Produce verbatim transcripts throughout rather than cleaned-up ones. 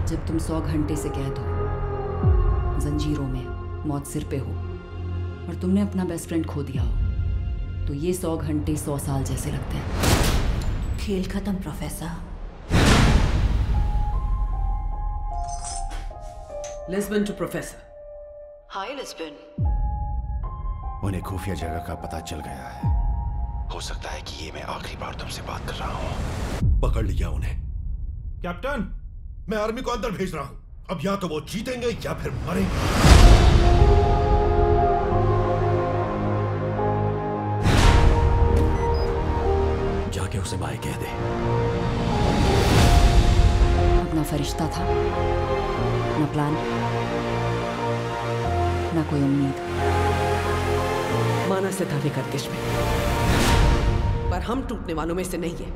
जब तुम सौ घंटे से कैद हो, जंजीरों में, मौत सिर पे हो और तुमने अपना बेस्ट फ्रेंड खो दिया हो, तो ये सौ घंटे सौ साल जैसे लगते हैं। खेल खत्म professor. Lisbon to professor. Hi Lisbon. उन्हें खुफिया जगह का पता चल गया है। हो सकता है कि ये मैं आखिरी बार तुमसे बात कर रहा हूँ। पकड़ लिया उन्हें। कैप्टन, मैं आर्मी को अंदर भेज रहा हूँ। अब या तो वो जीतेंगे या फिर मरेंगे। जाके उसे बाय कह दे। अपना फरिश्ता था, ना प्लान, ना कोई उम्मीद। माना से था गर्दिश में, पर हम टूटने वालों में से नहीं है।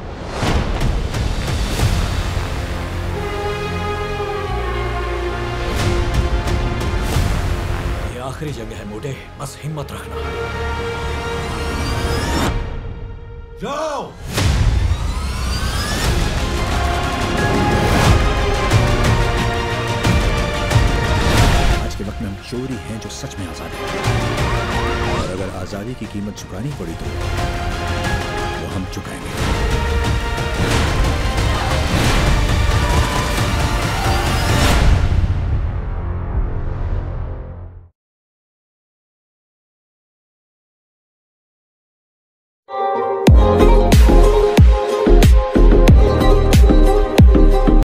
ये आखिरी जंग है मोटे, बस हिम्मत रखना। जाओ। आज के वक्त में हम चोरी हैं जो सच में आजाद हैं, और अगर आजादी की कीमत चुकानी पड़ी तो वो हम चुकाएंगे।